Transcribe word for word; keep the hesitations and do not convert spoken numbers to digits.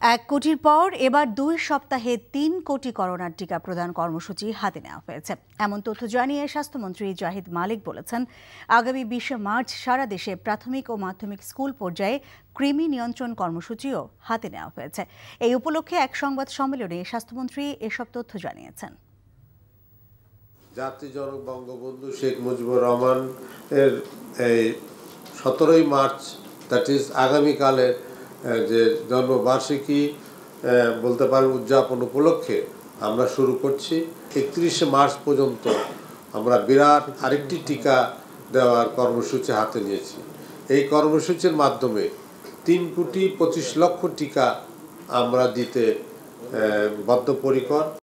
এক কোটির পর এবার দুই সপ্তাহে তিন কোটি করোনার টিকা প্রদান কর্মসূচি হাতে নেওয়া হয়েছে। এমন তথ্য জানিয়ে স্বাস্থ্যমন্ত্রী জাহিদ মালিক বলেছেন, আগামী বিশে মার্চ সারা দেশে প্রাথমিক ও মাধ্যমিক স্কুল পর্যায়ে কৃমি নিয়ন্ত্রণ কর্মসূচিও হাতে নেওয়া হয়েছে। এই উপলক্ষে এক সংবাদ সম্মেলনে স্বাস্থ্যমন্ত্রী এসব তথ্য জানিয়েছেন। জাতির জনক বঙ্গবন্ধু শেখ মুজিবুর রহমান এর এই সতেরোই মার্চ দ্যাট ইজ আগামীকালের যে জন্মবার্ষিকী বলতে পারেন উদযাপন উপলক্ষে আমরা শুরু করছি। একত্রিশে মার্চ পর্যন্ত আমরা বিরাট আরেকটি টিকা দেওয়ার কর্মসূচি হাতে নিয়েছি। এই কর্মসূচির মাধ্যমে তিন কোটি পঁচিশ লক্ষ টিকা আমরা দিতে বদ্ধপরিকর।